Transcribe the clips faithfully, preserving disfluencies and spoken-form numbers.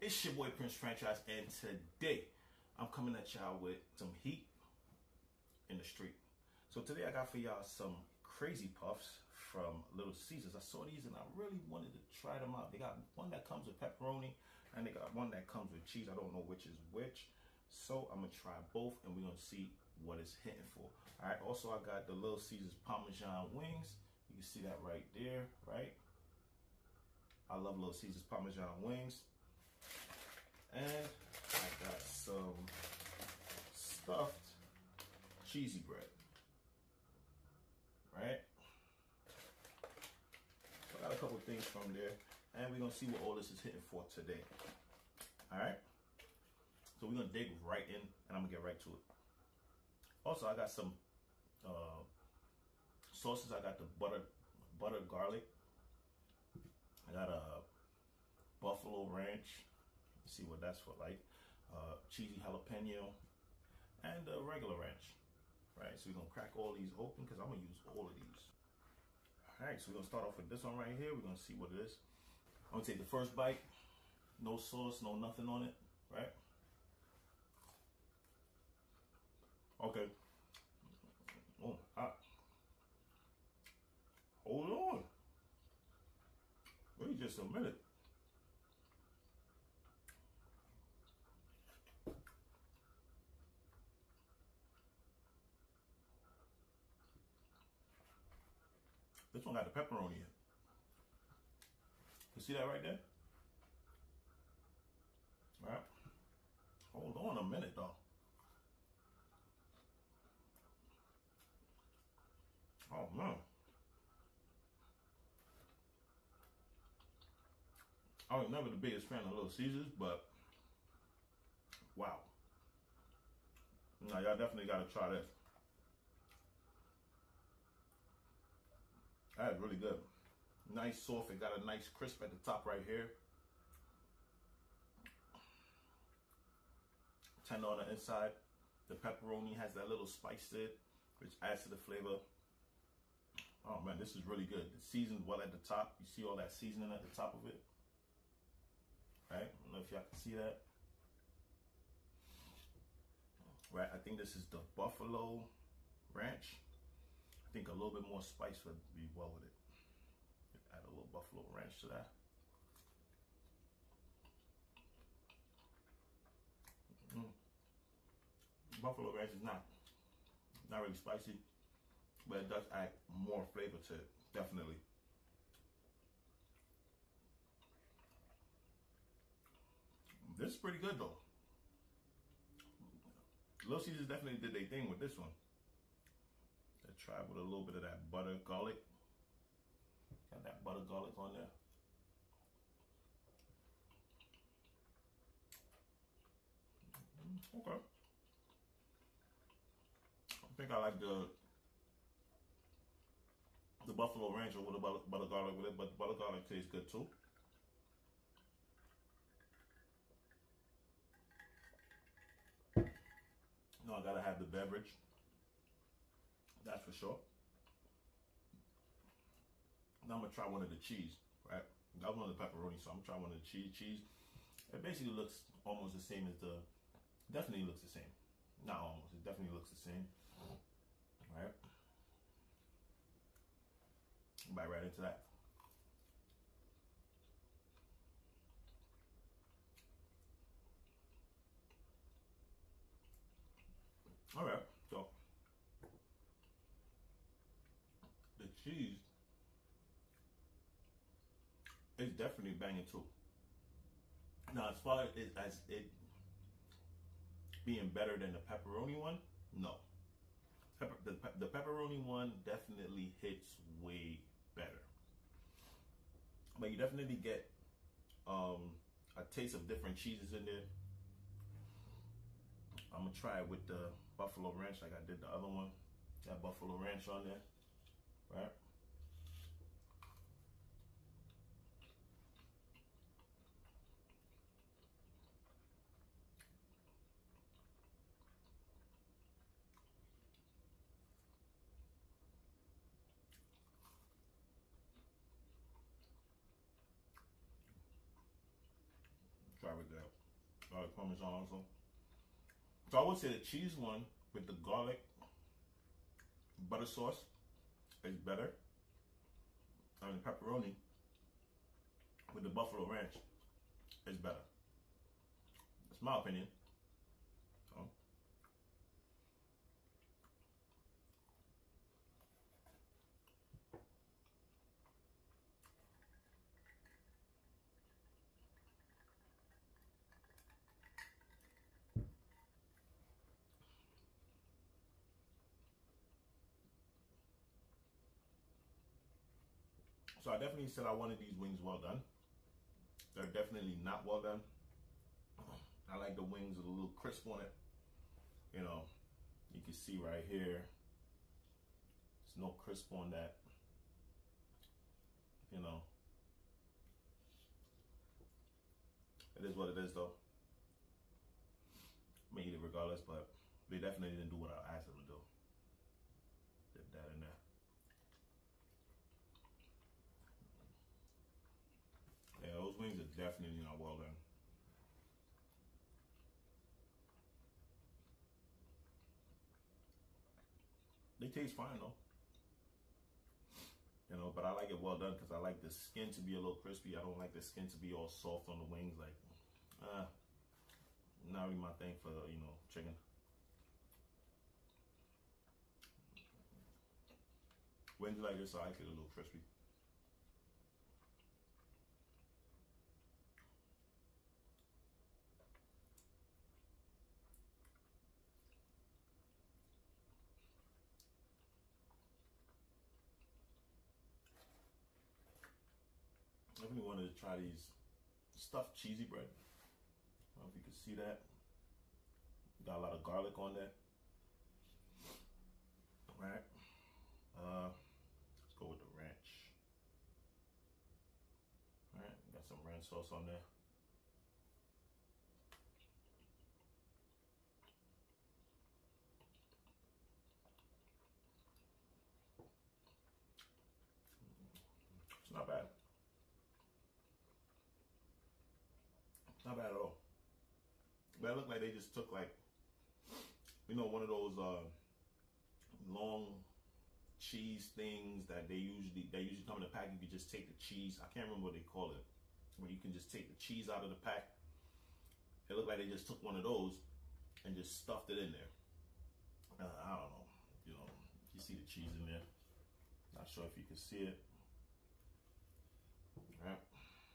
It's your boy Prince Franchise, and today I'm coming at y'all with some heat in the street. So today I got for y'all some crazy puffs from Little Caesars. I saw these and I really wanted to try them out. They got one that comes with pepperoni and they got one that comes with cheese. I don't know which is which. So I'm gonna try both and we're gonna see what it's hitting for. All right, also I got the Little Caesars Parmesan wings. You can see that right there, right? I love Little Caesars Parmesan wings. And I got some stuffed cheesy bread, right? So I got a couple of things from there, and we're gonna see what all this is hitting for today. All right, so we're gonna dig right in, and I'm gonna get right to it. Also, I got some uh, sauces. I got the butter, butter garlic. I got a buffalo ranch. See what that's for, like uh, cheesy jalapeno and a regular ranch, right? So we're gonna crack all these open because I'm gonna use all of these. All right, so we're gonna start off with this one right here. We're gonna see what it is. I'm gonna take the first bite. No sauce, no nothing on it, right? Okay. Oh, hot. Hold on. Wait just a minute. This one got the pepperoni in it. You see that right there? All right. Hold on a minute though. Oh man. I was never the biggest fan of Little Caesars, but wow. Now y'all definitely gotta try this. That is really good. Nice soft. It got a nice crisp at the top right here. Tender on the inside. The pepperoni has that little spice to it, which adds to the flavor. Oh man, this is really good. It's seasoned well at the top. You see all that seasoning at the top of it. Right? I don't know if y'all can see that. Right, I think this is the buffalo ranch. I think a little bit more spice would be well with it. Add a little buffalo ranch to that. Mm. Buffalo ranch is not not really spicy, but it does add more flavor to it, definitely. This is pretty good though. Little Caesars definitely did their thing with this one. I tried with a little bit of that butter garlic. Got that butter garlic on there. Okay. I think I like the the buffalo ranch with the butter, butter garlic with it, but butter garlic tastes good too. No, I gotta have the beverage. That's for sure. Now I'm gonna try one of the cheese, right? That was one of the pepperoni, so I'm gonna try one of the cheese. Cheese. It basically looks almost the same as the. Definitely looks the same. Not almost. It definitely looks the same. Right. Bite right into that. All right. So the cheese is definitely banging too. Now, as far as it, as it being better than the pepperoni one, no. Pepper, the, the pepperoni one definitely hits way better. But you definitely get um, a taste of different cheeses in there. I'm gonna try it with the buffalo ranch like I did the other one. Got buffalo ranch on there, right? Try very good. Garlic parmesan also. So I would say the cheese one with the garlic butter sauce is better. And the pepperoni with the buffalo ranch is better. That's my opinion. So. So I definitely said I wanted these wings well done. They're definitely not well done. I like the wings with a little crisp on it. You know, you can see right here, there's no crisp on that. You know, it is what it is though. I'm gonna eat it regardless, but they definitely didn't do what I asked them to do. Did that in there. Yeah, those wings are definitely not well done. They taste fine though. You know, but I like it well done because I like the skin to be a little crispy. I don't like the skin to be all soft on the wings. Like, uh, not really my thing for, you know, chicken. Wings like this, I like it a little crispy. I definitely wanted to try these stuffed cheesy bread. I don't know if you can see that. Got a lot of garlic on there. Right. Uh, let's go with the ranch. All right, got some ranch sauce on there. It's not bad. Not bad at all. But it looked like they just took like, you know, one of those uh, long cheese things that they usually they usually come in a pack. You can just take the cheese. I can't remember what they call it, where you can just take the cheese out of the pack. It looked like they just took one of those and just stuffed it in there. Uh, I don't know. You know, you see the cheese in there. Not sure if you can see it. All right.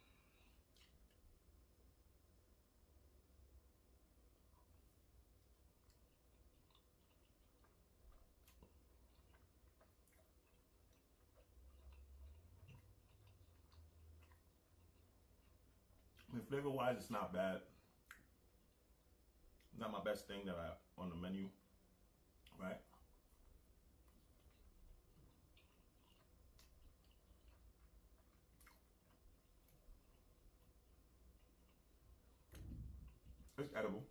I mean, flavor wise, it's not bad. Not my best thing that I on the menu, right? It's edible.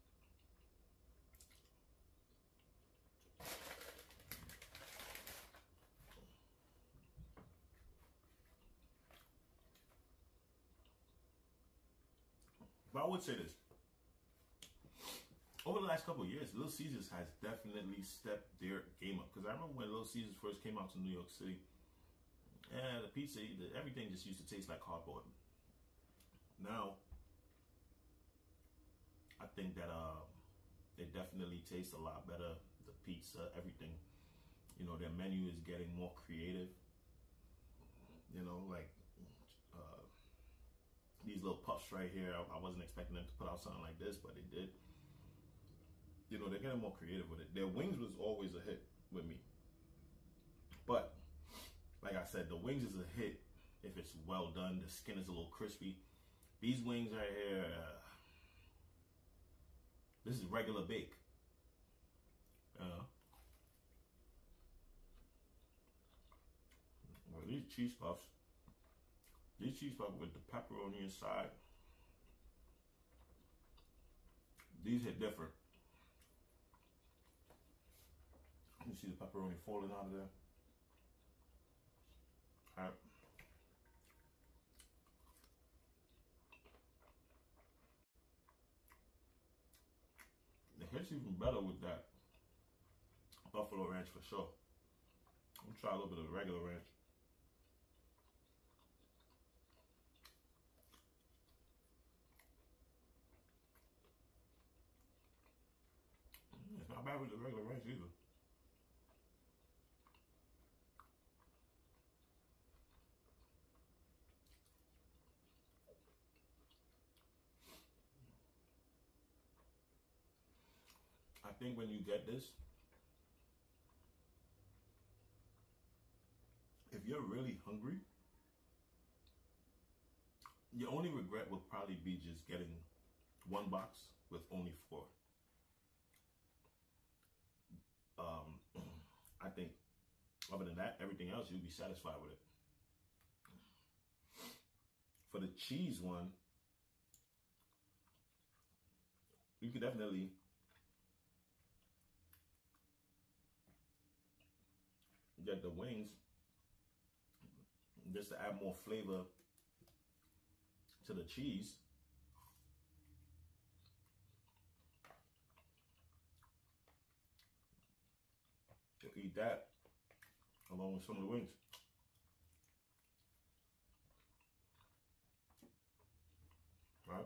But I would say this. Over the last couple of years, Little Caesars has definitely stepped their game up. Because I remember when Little Caesars first came out to New York City, and the pizza, the, everything just used to taste like cardboard. Now, I think that uh, it definitely tastes a lot better. The pizza, everything. You know, their menu is getting more creative. You know, like uh, these little puffs right here. I, I wasn't expecting them to put out something like this, but they did. You know, they're getting more creative with it. Their wings was always a hit with me. But, like I said, the wings is a hit if it's well done. The skin is a little crispy. These wings right here, uh, this is regular bake. Uh, well, these cheese puffs, these cheese puffs with the pepperoni inside, these hit different. You see the pepperoni falling out of there. All right. hits even better with that buffalo ranch for sure. I'm gonna try a little bit of the regular ranch. Mm, it's not bad with the regular ranch either. I think when you get this, if you're really hungry, your only regret would probably be just getting one box with only four. Um, I think other than that, everything else, you'll be satisfied with it. For the cheese one, you could definitely get the wings just to add more flavor to the cheese. You eat that along with some of the wings. Right?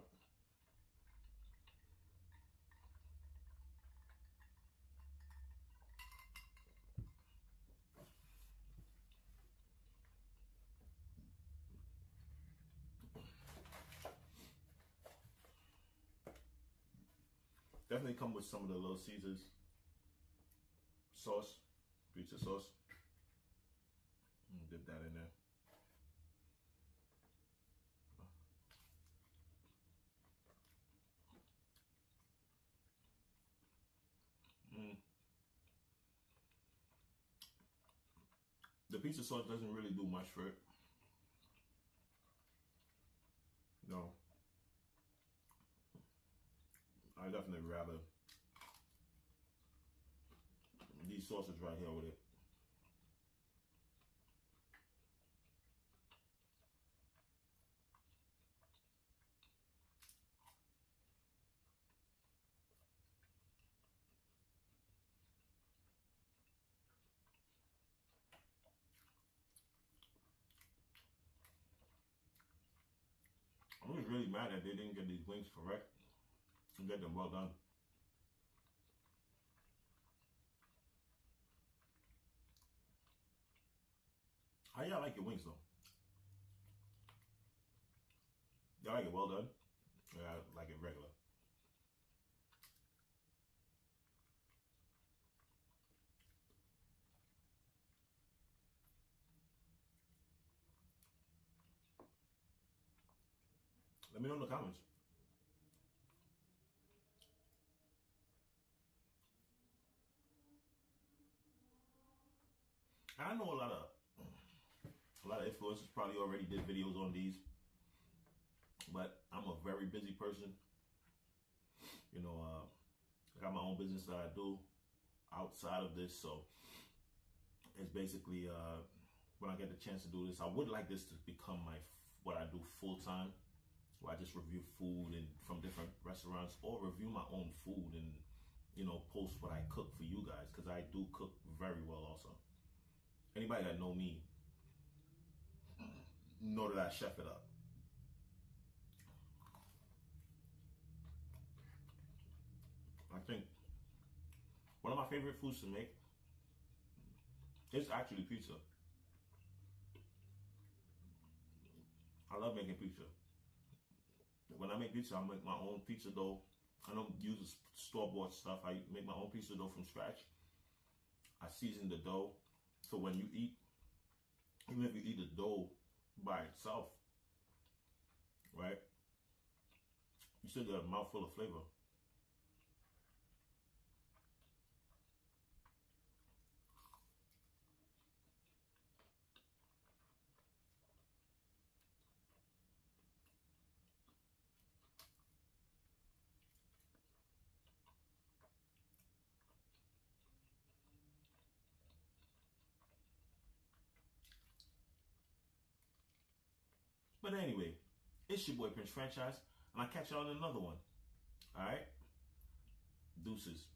Definitely come with some of the Little Caesars sauce, pizza sauce. Dip that in there. Mm. The pizza sauce doesn't really do much for it. No. I definitely rather these sauces right here with it. I was really mad that they didn't get these wings correct and get them well done. How y'all like your wings though? Y'all like it well done? Or y'all like it regular? Let me know in the comments. I know a lot of a lot of influencers probably already did videos on these, but I'm a very busy person. You know, uh, I got my own business that I do outside of this, so it's basically uh, when I get the chance to do this, I would like this to become my what I do full time, where I just review food and from different restaurants, or review my own food and, you know, post what I cook for you guys, because I do cook very well also. Anybody that know me know that I chef it up. I think one of my favorite foods to make is actually pizza. I love making pizza. When I make pizza, I make my own pizza dough. I don't use store-bought stuff. I make my own pizza dough from scratch. I season the dough, so when you eat, even if you eat the dough by itself, right, you still get a mouthful of flavor. But anyway, it's your boy Prince Franchise, and I'll catch y'all in another one. Alright? Deuces.